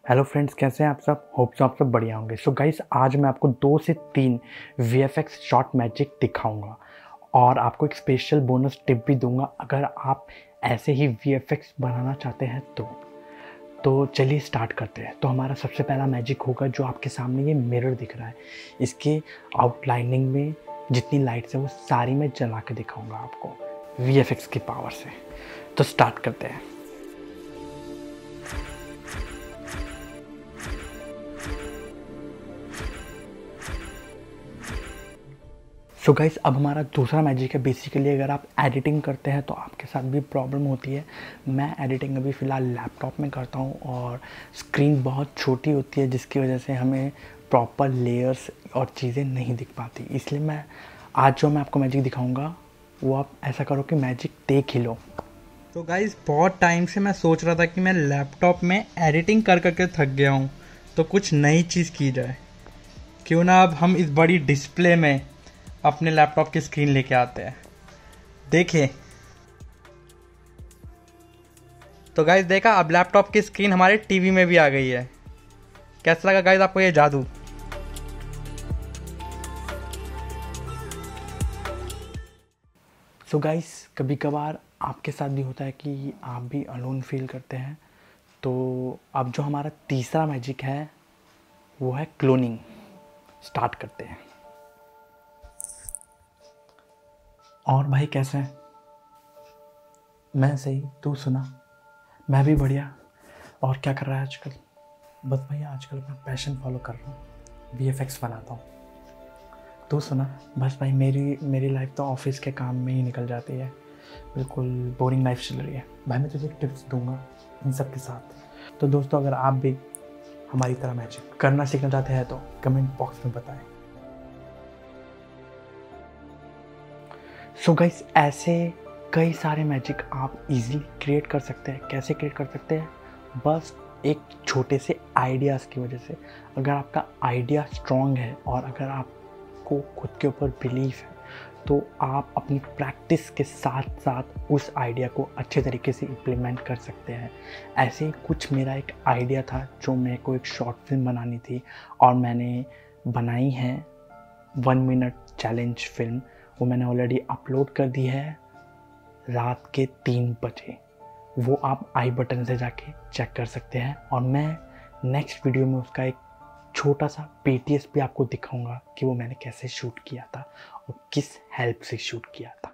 Hello friends, कैसे हैं आप सब। होप सो आप सब बढ़िया होंगे। सो गाइस, आज मैं आपको 2 से 3 वीएफएक्स शॉर्ट मैजिक दिखाऊंगा और आपको एक स्पेशल बोनस टिप भी दूंगा अगर आप ऐसे ही वीएफएक्स बनाना चाहते हैं तो चलिए स्टार्ट करते हैं। तो हमारा सबसे पहला मैजिक होगा जो आपके सामने ये मिरर दिख रहा है। इसके आउटलाइनिंग में जितनी लाइट्स है वो सारी मैं जला के दिखाऊंगा आपको वीएफएक्स की पावर से। तो स्टार्ट करते हैं। सो गाइस, अब हमारा दूसरा मैजिक है। बेसिकली अगर आप एडिटिंग करते हैं तो आपके साथ भी प्रॉब्लम होती है। मैं एडिटिंग अभी फ़िलहाल लैपटॉप में करता हूँ और स्क्रीन बहुत छोटी होती है जिसकी वजह से हमें प्रॉपर लेयर्स और चीज़ें नहीं दिख पाती। इसलिए मैं आज जो मैं आपको मैजिक दिखाऊंगा वो आप ऐसा करो कि मैजिक देख ही लो। तो गाइज़, बहुत टाइम से मैं सोच रहा था कि मैं लैपटॉप में एडिटिंग कर करके थक गया हूँ, तो कुछ नई चीज़ की जाए। क्यों ना अब हम इस बड़ी डिस्प्ले में अपने लैपटॉप की स्क्रीन लेके आते हैं। देखिए, तो गाइज़ देखा, अब लैपटॉप की स्क्रीन हमारे टीवी में भी आ गई है। कैसा लगा गाइज़ आपको ये जादू? सो गाइस, कभी कभार आपके साथ भी होता है कि आप भी अलोन फील करते हैं। तो अब जो हमारा तीसरा मैजिक है वो है क्लोनिंग। स्टार्ट करते हैं। और भाई कैसे हैं? मैं सही, तू सुना? मैं भी बढ़िया। और क्या कर रहा है आजकल? बस भाई आजकल मैं पैशन फॉलो कर रहा हूँ, वीएफएक्स बनाता हूँ। तू सुना? बस भाई मेरी लाइफ तो ऑफिस के काम में ही निकल जाती है। बिल्कुल बोरिंग लाइफ चल रही है। भाई मैं तुझे टिप्स दूंगा इन सब के साथ। तो दोस्तों, अगर आप भी हमारी तरह मैजिक करना सीखना चाहते हैं तो कमेंट बॉक्स में बताएं। सो गाइस, ऐसे कई सारे मैजिक आप इजीली क्रिएट कर सकते हैं। कैसे क्रिएट कर सकते हैं? बस एक छोटे से आइडियाज़ की वजह से। अगर आपका आइडिया स्ट्रॉन्ग है और अगर आपको खुद के ऊपर बिलीफ है तो आप अपनी प्रैक्टिस के साथ साथ उस आइडिया को अच्छे तरीके से इम्प्लीमेंट कर सकते हैं। ऐसे ही कुछ मेरा एक आइडिया था जो मेरे को एक शॉर्ट फिल्म बनानी थी और मैंने बनाई है 1 मिनट चैलेंज फिल्म। वो मैंने ऑलरेडी अपलोड कर दी है रात के 3 बजे। वो आप आई बटन से जाके चेक कर सकते हैं और मैं नेक्स्ट वीडियो में उसका एक छोटा सा पीटीएस भी आपको दिखाऊंगा कि वो मैंने कैसे शूट किया था और किस हेल्प से शूट किया था।